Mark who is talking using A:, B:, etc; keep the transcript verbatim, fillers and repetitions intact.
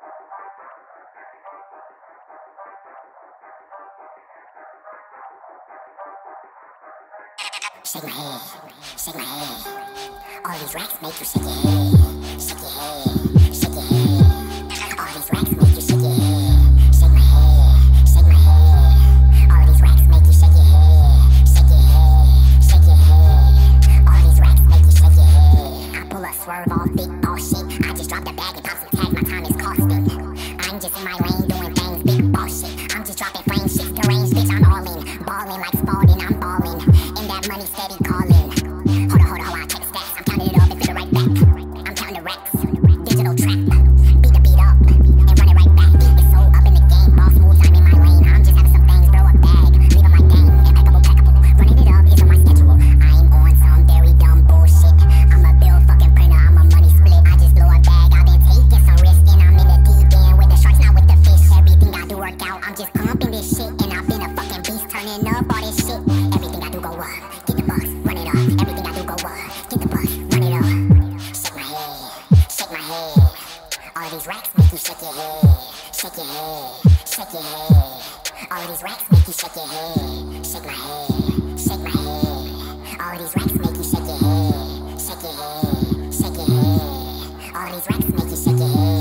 A: Shake my head, shake my head. All these racks make you shake your head. Shake your head, shake your head. All these racks make you shake your head. Shake my head, shake my head. All these racks make you shake your head. Shake your head, shake your head. All these racks make you shake your head. I pull a swerve all thick, all shit. I just dropped a bag and pop some tags, my time is costing. I'm just in my lane doing things, big boss shit. I'm just dropping frame shit, deranged bitch, I'm all in. Ballin' like Spalding, I'm ballin'. In that money steady calling. Hold on, hold on, hold on, I check the stats. I'm counting it up and fit it right back. I'm counting the racks, digital trap. Beat the beat up and run it right back. It's so up in the game, boss moves, I'm in my lane. I'm just having some things, throw a bag, leave 'em like dang. Impeccable, impeccable, running it up is on my schedule. I'm on some very dumb bullshit. I'm a bill fucking printer, I'm a money split. I just blow a bag, I've been taking some risk. And I'm in the deep end with the sharks, not with the fish. Everything I do work out, I'm just pumping this shit. And I've been a fucking beast, turning up all this shit. Everything I do go up, get the bucks, run it up. Everything I do go up, get the bucks, run it up. Shake my head, shake my head. All these racks make you shake your head. Shake your head, shake your head. All these racks make you shake your head. Shake my head, shake my head. All these racks make you shake your head. Shake your head, shake your head. All these racks make you shake your head.